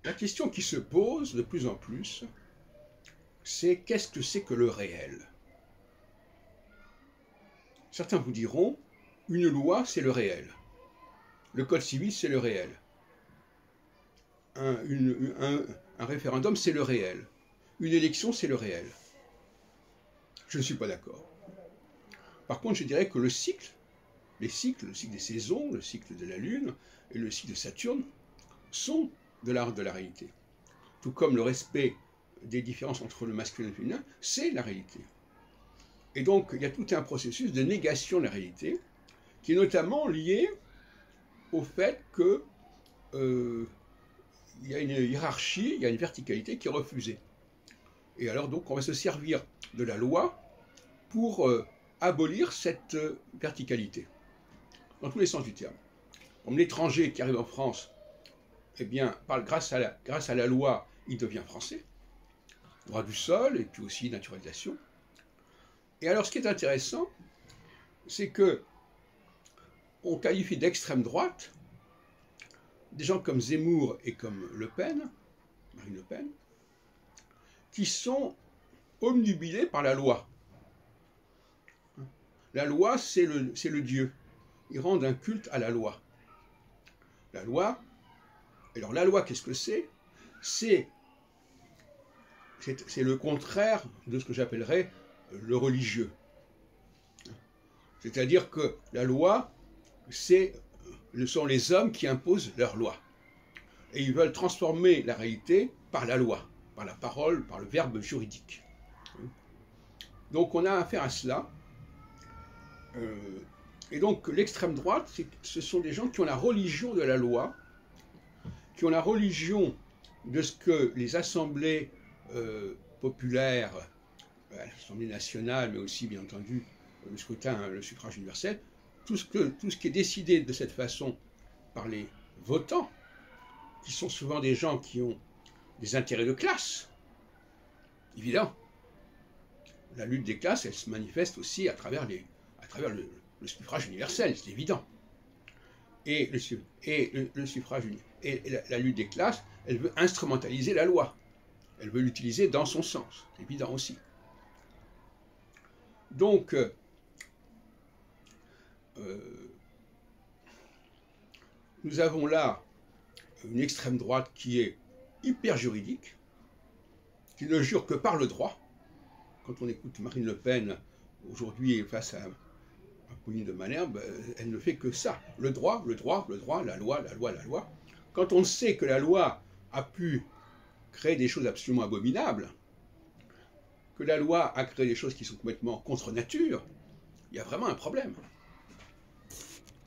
La question qui se pose de plus en plus, c'est qu'est-ce que c'est que le réel? Certains vous diront, une loi, c'est le réel. Le code civil, c'est le réel. Un référendum, c'est le réel. Une élection, c'est le réel. Je ne suis pas d'accord. Par contre, je dirais que le cycle des saisons, le cycle de la Lune et le cycle de Saturne sont de l'art de la réalité. Tout comme le respect des différences entre le masculin et le féminin, c'est la réalité. Et donc, il y a tout un processus de négation de la réalité, qui est notamment lié au fait que il y a une hiérarchie, il y a une verticalité qui est refusée. Et alors donc, on va se servir de la loi pour abolir cette verticalité, dans tous les sens du terme. Comme l'étranger qui arrive en France, eh bien, grâce à la loi, il devient français, droit du sol, et puis aussi naturalisation. Et alors, ce qui est intéressant, c'est que on qualifie d'extrême droite des gens comme Zemmour et comme Le Pen, Marine Le Pen, qui sont obnubilés par la loi. La loi, c'est le Dieu. Ils rendent un culte à la loi. La loi, alors la loi, qu'est-ce que c'est? C'est le contraire de ce que j'appellerais le religieux. C'est-à-dire que la loi, ce sont les hommes qui imposent leur loi. Et ils veulent transformer la réalité par la loi, par la parole, par le verbe juridique. Donc on a affaire à cela. Et donc l'extrême droite, ce sont des gens qui ont la religion de la loi, qui ont la religion de ce que les assemblées populaires, l'Assemblée nationale, mais aussi bien entendu le scrutin, le suffrage universel, tout ce qui est décidé de cette façon par les votants, qui sont souvent des gens qui ont des intérêts de classe, évident. La lutte des classes, elle se manifeste aussi à travers le suffrage universel, c'est évident. Et le suffrage et la lutte des classes, elle veut instrumentaliser la loi. Elle veut l'utiliser dans son sens, c'est évident aussi. Donc, nous avons là une extrême droite qui est hyper juridique, qui ne jure que par le droit. Quand on écoute Marine Le Pen aujourd'hui face à Pauline de Malherbe, elle ne fait que ça. Le droit, le droit, le droit, la loi, la loi, la loi. Quand on sait que la loi a pu créer des choses absolument abominables, que la loi a créé des choses qui sont complètement contre nature, il y a vraiment un problème.